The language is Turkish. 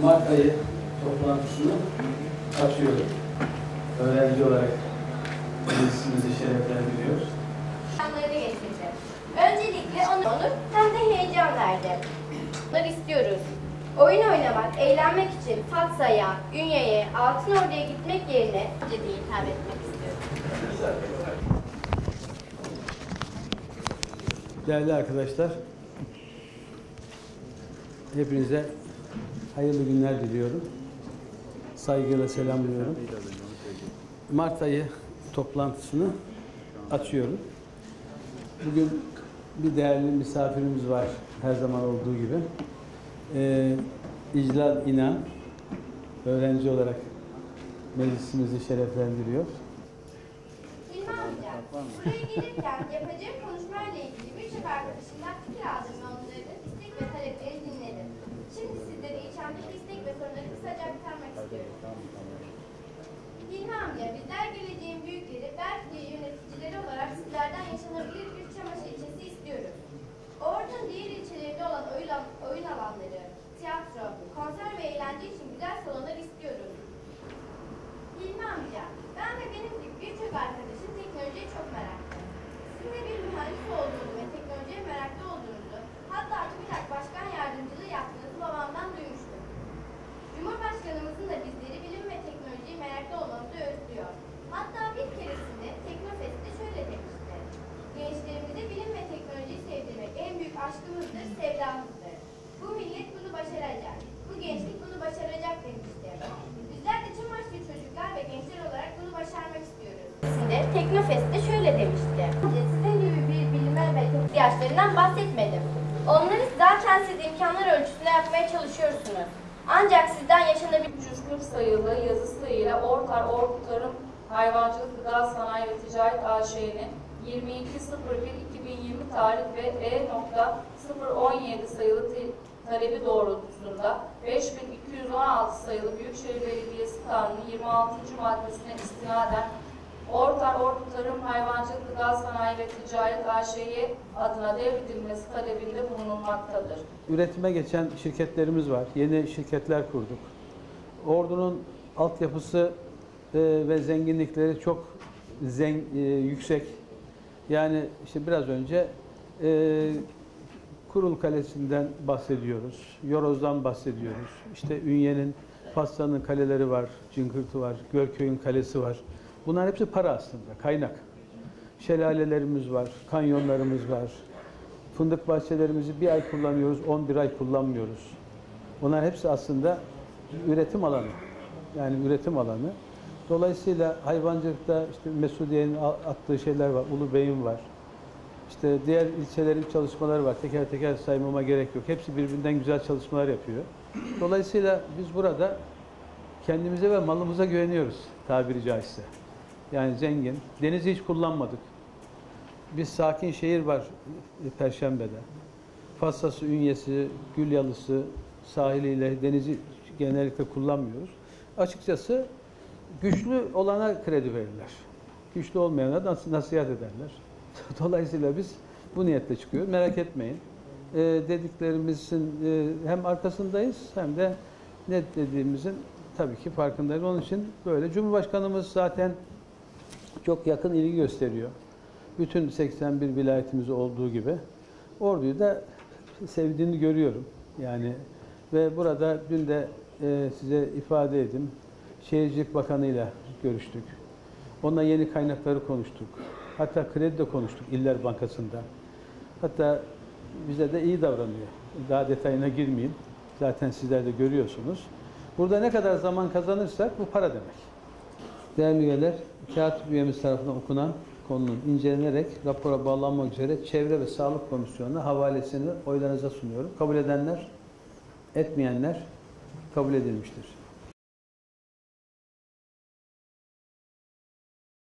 Mart ayı toplantısını açıyorum. Öğrenci olarak meclisimizi şereflendiriyor. Öncelikle onu hem de heyecan verdi. Bunları istiyoruz. Oyun oynamak, eğlenmek için Fatsa'ya, Ünye'ye, Altınordu'ya gitmek yerine diye hitap etmek istiyorum. Değerli arkadaşlar, hepinize hayırlı günler diliyorum. Saygıyla selamlıyorum. Mart ayı toplantısını açıyorum. Bugün bir değerli misafirimiz var, her zaman olduğu gibi. İclal İnan, öğrenci olarak meclisimizi şereflendiriyor. İlmi amca, buraya gelirken yapacağım konuşmayla ilgili birçok arkadaşımdan fikir aldım ve onların istek ve talepleri dinledim. Şimdi sizlere içimdeki istek ve sorunları kısaca aktarmak istiyorum. İlmi amca, bizler geleceğin büyükleri, belki de yöneticileri olarak sizlerden yaşanabilir bir çamaşır ilçesi istiyoruz. Ordu'nun diğer ilçelerinde olan oyun alanları, tiyatro, konser ve eğlence için güzel salonlar istiyoruz. İlmi amca, ben ve benim gibi birçok arkadaşım teknolojiye çok meraklı. Sizin de bir mühendis olduğunuzu ve teknolojiye meraklı olduğunuzu, hatta TÜBİTAK Başkan Yardımcılığı yaptığınızı babamdan duymuştum. Cumhurbaşkanımızın da bizleri bilim ve teknolojiye meraklı olmamızı öğütlüyor. Hatta bir keresinde Teknofest'te şöyle demişti: gençlerimize bilim ve teknolojiyi sevdirmek en büyük aşkımızdır, sevdamızdır. Bu millet bunu başaracak, bu gençlik bunu başaracak demişti. Bizler de Çamaşır çocuklar ve gençler olarak bunu başarmak istiyoruz. Teknofest'te şöyle demişti: sizin gibi bir bilime ve ihtiyaçlarından bahsetmedim. Onları zaten siz imkanlar ölçüsünde yapmaya çalışıyorsunuz. Ancak sizden yaşanabilir Cüzgün sayılı yazısıyla Ortar Ordu Tarım Hayvancılık Gıda Sanayi ve Ticaret AŞ'nin 22.01.2020 tarih ve E.017 sayılı talebi doğrultusunda 5216 sayılı Büyükşehir Belediyesi Kanunu 26. maddesine istinaden Ortar Ordu Tarım Hayvancılık Gıda Sanayi ve Ticaret AŞ'ye adına devredilmesi talebinde bulunulmaktadır. Üretime geçen şirketlerimiz var. Yeni şirketler kurduk. Ordu'nun altyapısı ve zenginlikleri çok yüksek. Yani işte biraz önce Kurul Kalesi'nden bahsediyoruz. Yoroz'dan bahsediyoruz. İşte Ünye'nin, Fatsa'nın kaleleri var, Cıngırtı var, Görköy'ün kalesi var. Bunlar hepsi para aslında, kaynak. Şelalelerimiz var, kanyonlarımız var. Fındık bahçelerimizi bir ay kullanıyoruz, 11 ay kullanmıyoruz. Bunlar hepsi aslında üretim alanı. Yani üretim alanı. Dolayısıyla hayvancılıkta işte Mesudiye'nin attığı şeyler var, Ulubey'in var. İşte diğer ilçelerin çalışmaları var. Teker teker saymama gerek yok. Hepsi birbirinden güzel çalışmalar yapıyor. Dolayısıyla biz burada kendimize ve malımıza güveniyoruz tabiri caizse. Yani zengin. Denizi hiç kullanmadık. Bir sakin şehir var Perşembe'de. Fatsa'sı, Ünye'si, Gülyalısı sahiliyle denizi genellikle kullanmıyoruz. Açıkçası güçlü olana kredi verirler. Güçlü olmayana da nasihat ederler. Dolayısıyla biz bu niyetle çıkıyoruz. Merak etmeyin. Dediklerimizin hem arkasındayız hem de ne dediğimizin tabii ki farkındayız. Onun için böyle. Cumhurbaşkanımız zaten çok yakın ilgi gösteriyor. Bütün 81 vilayetimiz olduğu gibi. Ordu'yu da sevdiğini görüyorum. Yani ve burada dün de size ifade edeyim. Şehircilik Bakanı'yla görüştük. Onunla yeni kaynakları konuştuk. Hatta kredi de konuştuk İller Bankası'nda. Hatta bize de iyi davranıyor. Daha detayına girmeyeyim. Zaten sizler de görüyorsunuz. Burada ne kadar zaman kazanırsak bu para demek. Değerli üyeler, kağıt üyemiz tarafından okunan konunun incelenerek rapora bağlanmak üzere Çevre ve Sağlık Komisyonu'na havalesini oylarınıza sunuyorum. Kabul edenler, etmeyenler kabul edilmiştir.